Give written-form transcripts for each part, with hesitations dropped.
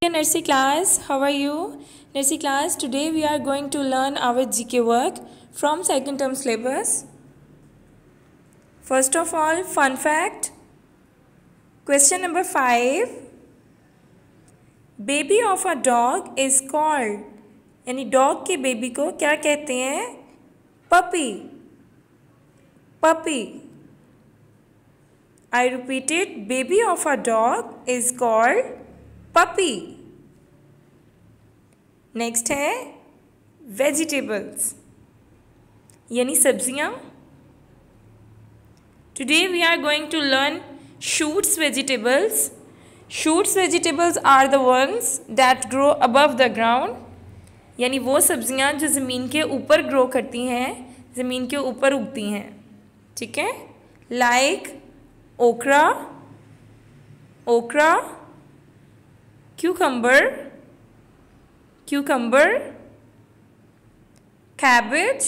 Nursery class, how are you? Nursery class, today we are going to learn our GK work from second term syllabus. First of all, fun fact. Question number 5. Baby of a dog is called, यानी dog के baby को क्या कहते हैं? Puppy. Puppy. I repeat it. Baby of a dog is called puppy. Next है vegetables यानी सब्जियां. Today we are going to learn shoots vegetables. Shoots vegetables are the ones that grow above the ground, यानी वो सब्जियां जो ज़मीन के ऊपर ग्रो करती हैं, ज़मीन के ऊपर उगती हैं. ठीक है, लाइक ओकरा, ओकरा, cucumber, cabbage,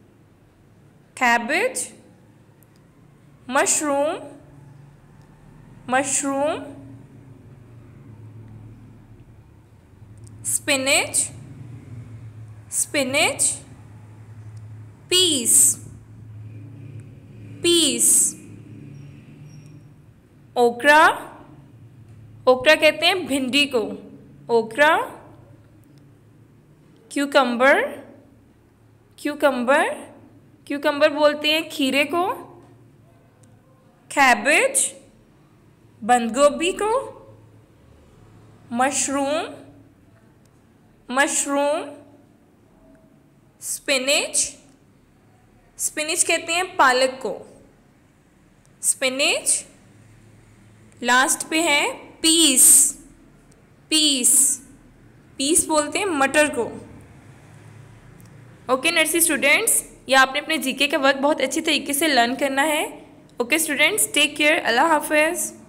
mushroom, spinach, peas, okra कहते हैं भिंडी को, ओकरा. क्यूकम्बर बोलते हैं खीरे को. कैबेज बंद गोभी को. मशरूम स्पिनिच कहते हैं पालक को. स्पिनिच. लास्ट पे है पीस बोलते हैं मटर को. ओके नर्सरी स्टूडेंट्स, ये आपने अपने जीके का वर्क बहुत अच्छी तरीके से लर्न करना है. Okay students, take care. अल्लाह हाफिज़.